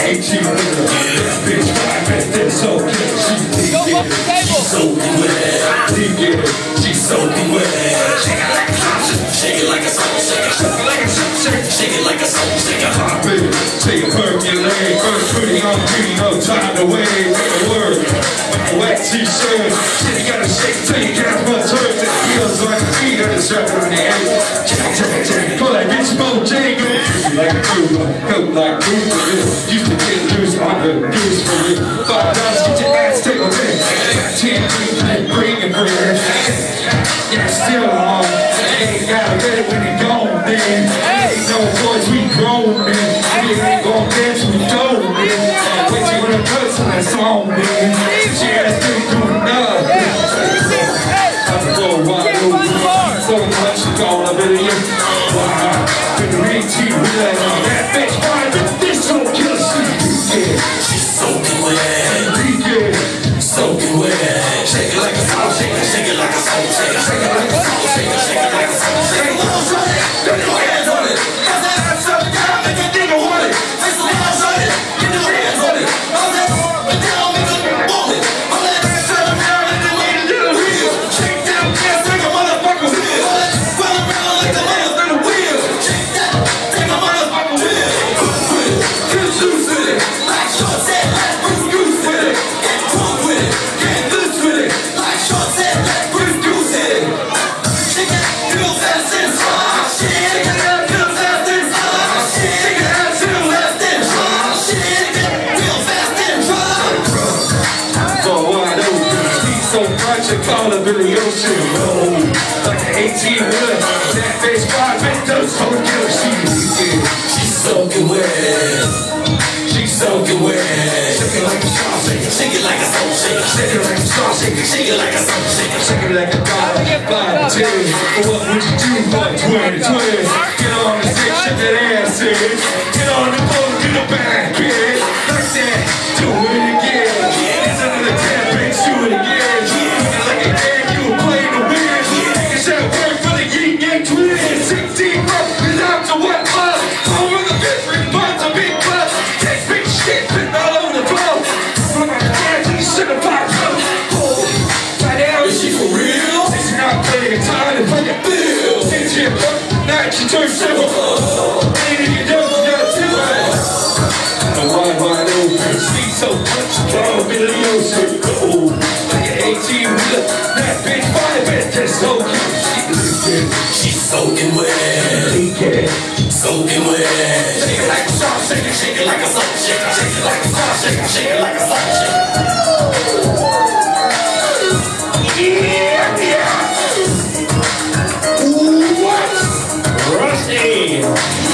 18 with her. That bitch fine, man, that's so good. She go up the table. She's soaking wet. She's soaking wet. Shake it like a sausage. Shake it like a sausage. Shake it like a sausage. Shake it like a sausage. Hot baby, take a percolate. First pretty on me, no time to wait. Make a word. Wet t-shirt. Shit, you gotta shake till you can't bust hurt. It feels like a feet on the circle in the air. Jack. Pull that bitch Bojangles. Like a groove, coat like groove. Used to get loose on the goose for you. $5, get your ass tickled in. 10, bring it. Yeah, still on. Ain't gotta get it when it gone, then. Ain't no voice, we grown, then. We ain't gon' dance, we don't, then. Wait till when I cut to that song, then. She asked me to do enough. I'm going wide open. So much is gone, I better get wow. Been the big T with that bitch fine, but this don't kill shit. She's soaking wet. Soaking wet. Shake it like a salt shaker. Shake it like a salt shaker. Shake it like a salt shaker. Shake it like a salt shaker. Get your hands on it. How's that ass up down? Make a nigga want it. Make some hands on it. Get your hands on it. How's that down? Make a nigga want it. How's that ass up down? Make the lady get a wheel. Shake down, dance like a motherfucker wheel. Roll around like the motherfucker wheel. Shake that, take a motherfucker wheel. Cook with it. Get loose with it. Like Short said, let's Bruce Goose with it. Get drunk with it. Get loose with it. Like Short said, let's Bruce Goose with it. Shake that, feel fast and fly. Shake that, feel fast and fly. Shake that, feel fast and fly. Shake that, feel fast and fly. For wide open, speak so much I call her Billy Ocean. Roll like an 18-wheeler. That bitch fine, bitch does so kill. She's soaking wet. She's soaking wet. Shake it like a salt shaker. Shake it like a salt shaker. Shake it like a salt shaker. Shake it like a salt shaker. Shake it like a dollar. 5 to 10. What would you do about 20? Get on the stick, shake that ass in. Get on the boat, get the back, kid. Like that, do it again. It's another 10, bitch, do it again. Like a egg, you were playing to win. Niggas should work for the yin yang twins. 16 bucks, is out to what club? Over the different bunch of big clubs. Take big shit, spit all over the floor. Look like a dance, you should have popped up. Right now, is she for real? She's not playing time to pay a bill. Since you're night, she turned civil. Anything you do, you gotta do it. The wide open, see so much, call Billy Ocean. Like an 18-wheeler, that bitch fine, bitch, that's so cute. She's soaking wet. Soaking wet. Shake it like a salt shaker, shake it like a salt shaker, shake it like a salt shaker, shake it like a salt shaker. Yeah. What? Rusty.